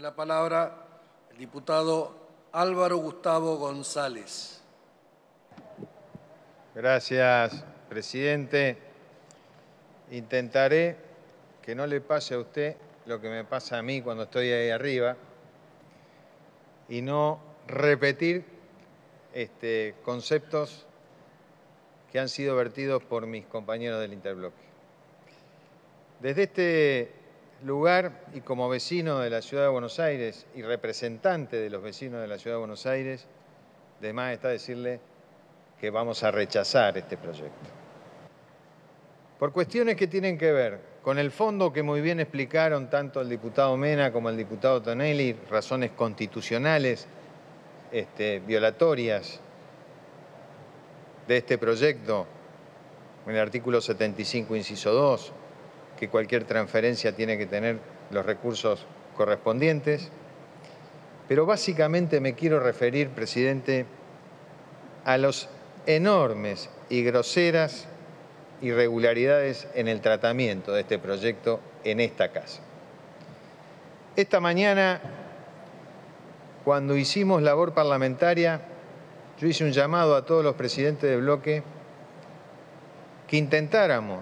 la palabra el diputado Álvaro Gustavo González. Gracias, presidente. Intentaré que no le pase a usted lo que me pasa a mí cuando estoy ahí arriba y no repetir conceptos que han sido vertidos por mis compañeros del Interbloque. Desde este lugar y como vecino de la Ciudad de Buenos Aires y representante de los vecinos de la Ciudad de Buenos Aires, de más está decirle que vamos a rechazar este proyecto. Por cuestiones que tienen que ver con el fondo que muy bien explicaron tanto el diputado Mena como el diputado Tonelli, razones constitucionales violatorias de este proyecto, en el artículo 75, inciso 2, que cualquier transferencia tiene que tener los recursos correspondientes. Pero básicamente me quiero referir, presidente, a los enormes y groseras irregularidades en el tratamiento de este proyecto en esta casa. Esta mañana, cuando hicimos labor parlamentaria, yo hice un llamado a todos los presidentes de bloque que intentáramos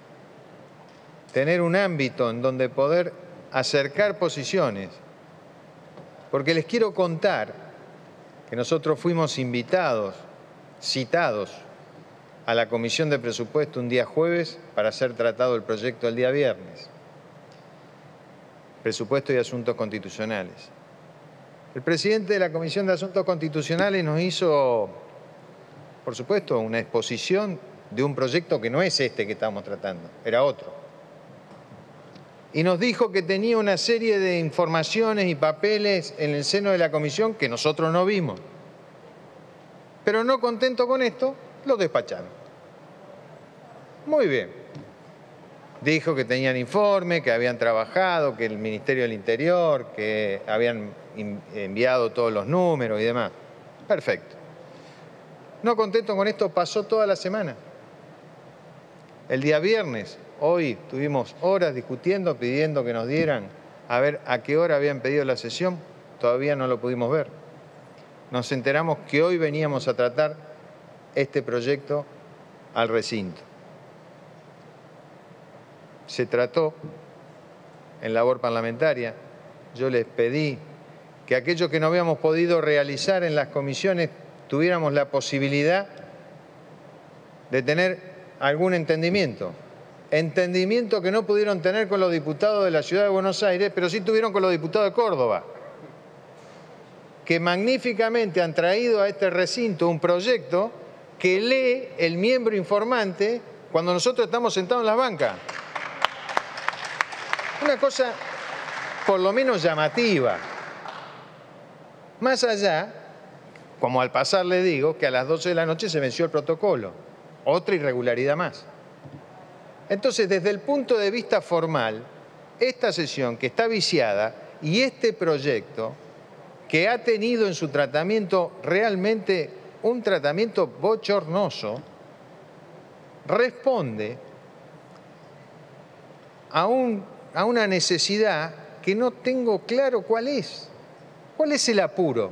tener un ámbito en donde poder acercar posiciones, porque les quiero contar que nosotros fuimos invitados, citados a la Comisión de Presupuesto un día jueves para ser tratado el proyecto el día viernes. Presupuesto y Asuntos Constitucionales. El presidente de la Comisión de Asuntos Constitucionales nos hizo, por supuesto, una exposición de un proyecto que no es este que estamos tratando, era otro. Y nos dijo que tenía una serie de informaciones y papeles en el seno de la comisión que nosotros no vimos. Pero no contento con esto, lo despacharon. Muy bien. Dijo que tenían informe, que habían trabajado, que el Ministerio del Interior, que habían enviado todos los números y demás. Perfecto. No contento con esto, pasó toda la semana. El día viernes, hoy tuvimos horas discutiendo, pidiendo que nos dieran a ver a qué hora habían pedido la sesión. Todavía no lo pudimos ver. Nos enteramos que hoy veníamos a tratar este proyecto al recinto. Se trató en labor parlamentaria. Yo les pedí que aquello que no habíamos podido realizar en las comisiones tuviéramos la posibilidad de tener algún entendimiento. Entendimiento que no pudieron tener con los diputados de la Ciudad de Buenos Aires, pero sí tuvieron con los diputados de Córdoba, que magníficamente han traído a este recinto un proyecto que lee el miembro informante cuando nosotros estamos sentados en las bancas. Una cosa por lo menos llamativa. Más allá, como al pasar le digo, que a las 12 de la noche se venció el protocolo. Otra irregularidad más. Entonces, desde el punto de vista formal, esta sesión que está viciada y este proyecto que ha tenido en su tratamiento realmente un tratamiento bochornoso, responde a una necesidad que no tengo claro cuál es. ¿Cuál es el apuro?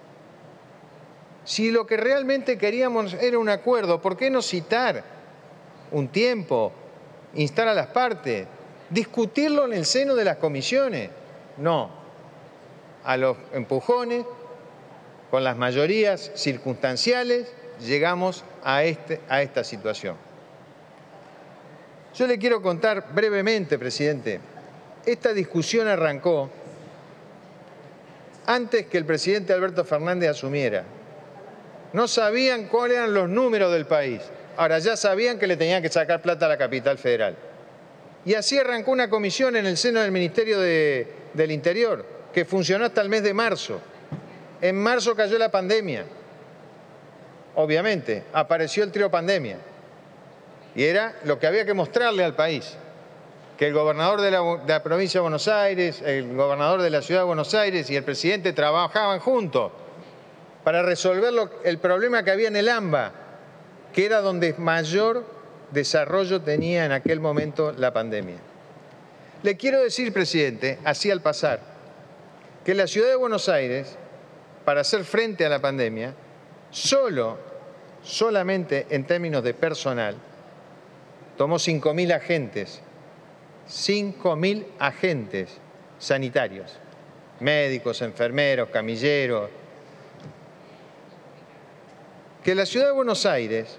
Si lo que realmente queríamos era un acuerdo, ¿por qué no citar un tiempo, instar a las partes, discutirlo en el seno de las comisiones? No, a los empujones, con las mayorías circunstanciales, llegamos a esta situación. Yo le quiero contar brevemente, presidente, esta discusión arrancó antes que el presidente Alberto Fernández asumiera. No sabían cuáles eran los números del país. Ahora ya sabían que le tenían que sacar plata a la capital federal. Y así arrancó una comisión en el seno del Ministerio del Interior, que funcionó hasta el mes de marzo. En marzo cayó la pandemia. Obviamente, apareció el trío pandemia. Y era lo que había que mostrarle al país. Que el gobernador de la provincia de Buenos Aires, el gobernador de la ciudad de Buenos Aires y el presidente trabajaban juntos para resolver el problema que había en el AMBA, que era donde mayor desarrollo tenía en aquel momento la pandemia. Le quiero decir, presidente, así al pasar, que la Ciudad de Buenos Aires, para hacer frente a la pandemia, solamente en términos de personal, tomó 5.000 agentes, 5.000 agentes sanitarios, médicos, enfermeros, camilleros. Que la Ciudad de Buenos Aires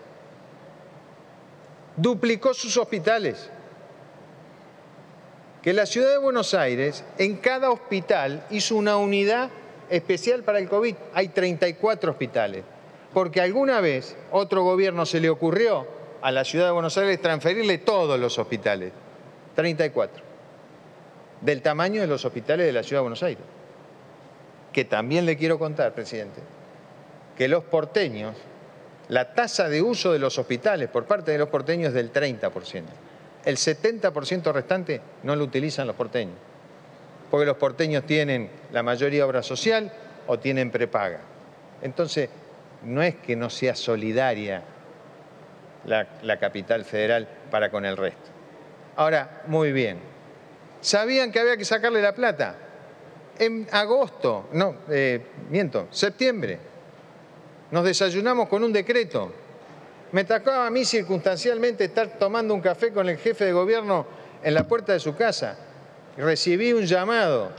duplicó sus hospitales. Que la Ciudad de Buenos Aires, en cada hospital, hizo una unidad especial para el COVID. Hay 34 hospitales. Porque alguna vez otro gobierno se le ocurrió a la Ciudad de Buenos Aires transferirle todos los hospitales. 34. Del tamaño de los hospitales de la Ciudad de Buenos Aires. Que también le quiero contar, presidente, que los porteños, la tasa de uso de los hospitales por parte de los porteños es del 30%. El 70% restante no lo utilizan los porteños. Porque los porteños tienen la mayoría obra social o tienen prepaga. Entonces, no es que no sea solidaria la capital federal para con el resto. Ahora, muy bien. ¿Sabían que había que sacarle la plata? En septiembre, nos desayunamos con un decreto. Me tocaba a mí circunstancialmente estar tomando un café con el jefe de gobierno en la puerta de su casa. Recibió un llamado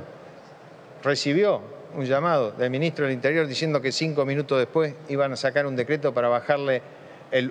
del ministro del Interior diciendo que 5 minutos después iban a sacar un decreto para bajarle el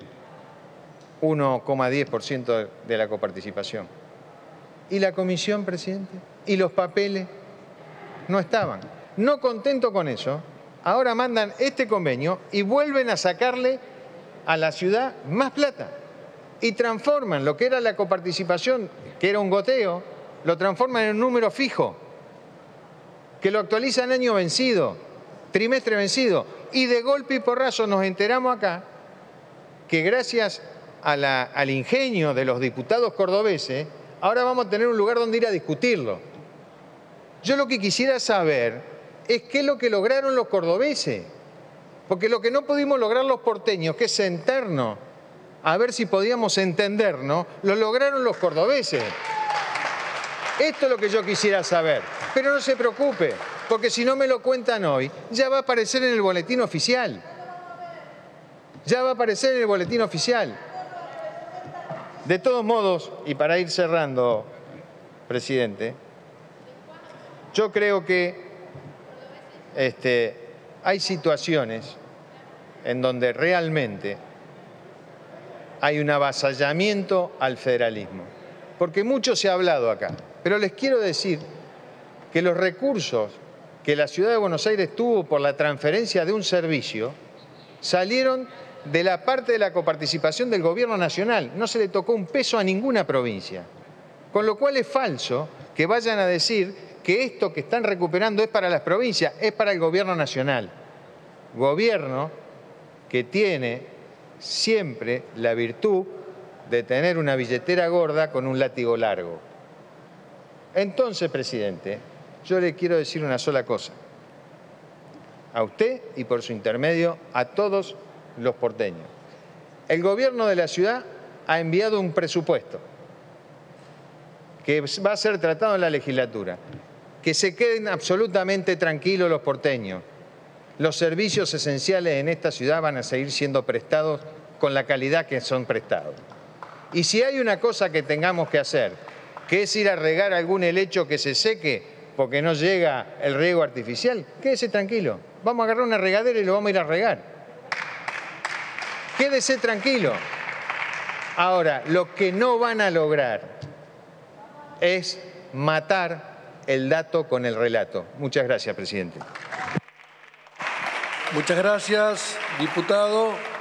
1,10% de la coparticipación. ¿Y la comisión, presidente? ¿Y los papeles? No estaban. No contento con eso, ahora mandan este convenio y vuelven a sacarle a la ciudad más plata. Y transforman lo que era la coparticipación, que era un goteo, lo transforman en un número fijo, que lo actualizan año vencido, trimestre vencido. Y de golpe y porrazo nos enteramos acá que gracias al ingenio de los diputados cordobeses, ahora vamos a tener un lugar donde ir a discutirlo. Yo lo que quisiera saber es qué es lo que lograron los cordobeses. Porque lo que no pudimos lograr los porteños, que es sentarnos a ver si podíamos entendernos, lo lograron los cordobeses. Esto es lo que yo quisiera saber. Pero no se preocupe, porque si no me lo cuentan hoy, ya va a aparecer en el boletín oficial. Ya va a aparecer en el boletín oficial. De todos modos, y para ir cerrando, presidente, yo creo que hay situaciones en donde realmente hay un avasallamiento al federalismo. Porque mucho se ha hablado acá, pero les quiero decir que los recursos que la Ciudad de Buenos Aires tuvo por la transferencia de un servicio salieron de la parte de la coparticipación del Gobierno Nacional. No se le tocó un peso a ninguna provincia. Con lo cual es falso que vayan a decir que esto que están recuperando es para las provincias, es para el Gobierno Nacional. Gobierno que tiene siempre la virtud de tener una billetera gorda con un látigo largo. Entonces, presidente, yo le quiero decir una sola cosa. A usted y por su intermedio a todos los porteños. El gobierno de la ciudad ha enviado un presupuesto que va a ser tratado en la legislatura. Que se queden absolutamente tranquilos los porteños. Los servicios esenciales en esta ciudad van a seguir siendo prestados con la calidad que son prestados. Y si hay una cosa que tengamos que hacer, que es ir a regar algún helecho que se seque porque no llega el riego artificial, quédese tranquilo. Vamos a agarrar una regadera y lo vamos a ir a regar. Quédese tranquilo. Ahora, lo que no van a lograr es matar el dato con el relato. Muchas gracias, presidente. Muchas gracias, diputado.